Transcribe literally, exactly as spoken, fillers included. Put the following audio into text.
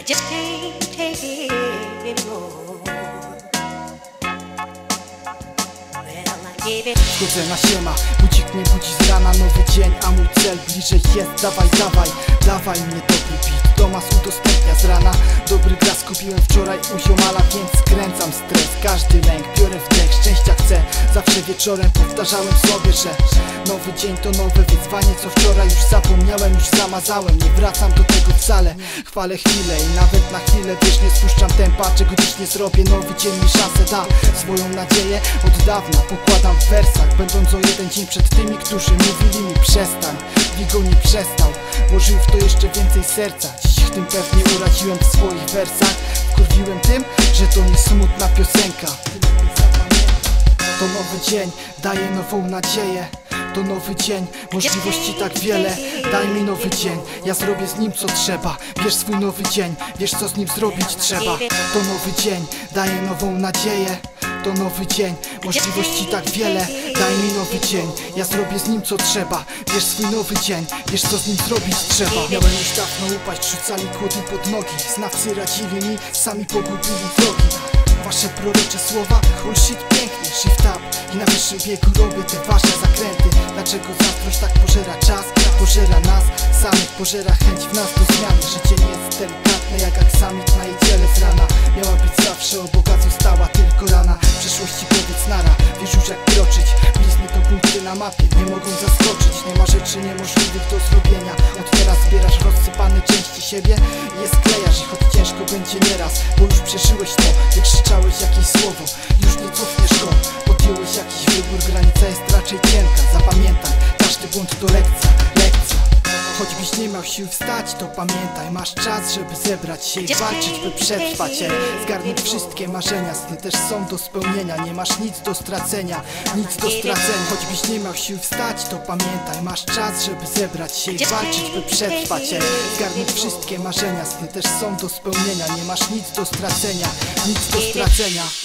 I just can't take it anymore. Well, I gave it. Chodzę na siema, budzik mnie budzi z rana. Nowy dzień, a mój cel bliżej jest. Dawaj, dawaj, dawaj mnie dobry beat. Tomas udostępnia z rana. Dobry glas kupiłem wczoraj u ziomala, więc skręcam stres, każdy lęk. Biorę wdech, szczęścia chcę. Zawsze wieczorem powtarzałem sobie, że nowy dzień to nowe wyzwanie. Co wczoraj już zapomniałem, już zamazałem. Nie wracam do tego wcale. Chwalę chwilę i nawet na chwilę, wiesz, nie spuszczam tempa. Czego dziś nie zrobię, nowy dzień mi szansę da. Swoją nadzieję od dawna pokładam w wersach, będąc o jeden dzień przed tymi, którzy mówili mi przestań. Wigo nie przestał, włożył w to jeszcze więcej serca. Dziś w tym pewnie uraziłem w swoich wersach. Wkurwiłem tym, że to nie smutna piosenka. To nowy dzień, daje nową nadzieję. To nowy dzień, możliwości tak wiele. Daj mi nowy dzień, ja zrobię z nim co trzeba. Wiesz swój nowy dzień, wiesz co z nim zrobić trzeba. To nowy dzień, daje nową nadzieję. To nowy dzień, możliwości tak wiele. Daj mi nowy dzień, ja zrobię z nim co trzeba. Wiesz swój nowy dzień, wiesz co z nim zrobić trzeba. Miałem już dawno upaść, rzucali kłody pod nogi. Znawcy radzili mi, sami pogubili drogi. Wasze prorocze słowa, bullshit piękny, shift up. I na wyższym biegu robię te wasze zakręty. Dlaczego zazdrość tak pożera czas, pożera nas samych, pożera chęć w nas do zmiany. Życie nie jest delikatne jak aksamit na niedzielę z rana. Miała być zawsze obok, a została tylko rana. W przeszłości powiedz nara, wiesz już jak kroczyć. Blizny to punkty na mapie, nie mogą zaskoczyć. Nie ma rzeczy niemożliwych do zrobienia. Od teraz zbierasz rozsypane części siebie i je sklejasz. I choć ciężko będzie nieraz, bo już przeżyłeś to. Wykrzyczałeś jakieś słowo, już nie cofniesz go. Podjąłeś jakiś wybór, granica jest raczej cienka. Zapamiętaj, każdy błąd to lekcja, lekcja. Choćbyś nie miał sił wstać, to pamiętaj, masz czas, żeby zebrać się i walczyć, by przetrwać. Zgarnąć wszystkie marzenia, sny też są do spełnienia. Nie masz nic do stracenia, nic do stracenia. Choćbyś nie miał sił wstać, to pamiętaj, masz czas, żeby zebrać się i walczyć, by przetrwać. Zgarnąć wszystkie marzenia, sny też są do spełnienia. Nie masz nic do stracenia, nic do stracenia.